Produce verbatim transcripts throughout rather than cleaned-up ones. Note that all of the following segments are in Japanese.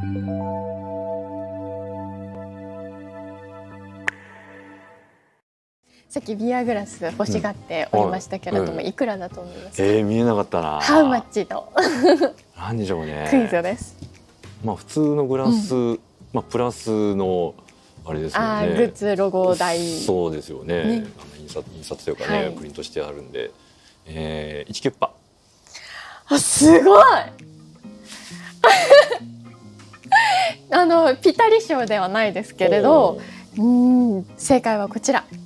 さっきビアグラス欲しがっておりましたけれども、うんはい、いくらだと思いますか？ えー、見えなかったな。 ハウマッチの何でしょうね。 クイズです。 まあ普通のグラス、うん、まあプラスのあれですよね。 あグッズロゴ代。 そうですよね。 ねあの印刷印刷というかね、はい、プリントしてあるんで、えー、いちキュッパ。 あすごい。あのピタリ賞ではないですけれど、うん正解はこちら。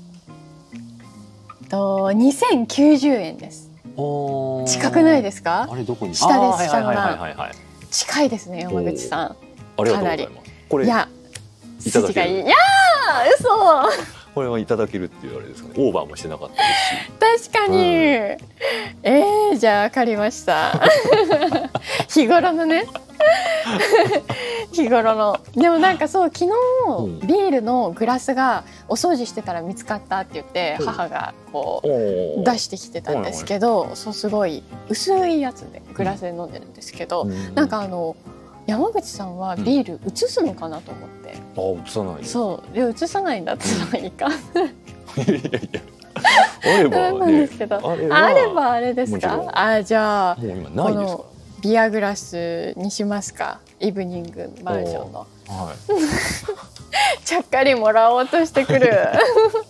とにせんきゅうじゅうえんです。近くないですか？ あれどこに？ 下です。下の段。近いですね山口さん。 ありがとうございます。これいやいただける。 いやー嘘。 これはいただけるっていうあれですかね。オーバーもしてなかったですし。確かに。うん、えー、じゃあ借りました。日頃のね。日頃のでもなんかそう昨日、うん、ビールのグラスがお掃除してたら見つかったって言って、うん、母がこう出してきてたんですけど、うん、そうすごい薄いやつでグラスで飲んでるんですけど、うん、なんかあの山口さんはビール移すのかなと思って、 うん、あ移さない。 そうで移さないんだったらいいか。いやいやいやあればね、 ですけどあればあれですか。あじゃあもう今ないですか。 ビアグラスにしますか。イブニングバージョンの、はい、ちゃっかりもらおうとしてくる。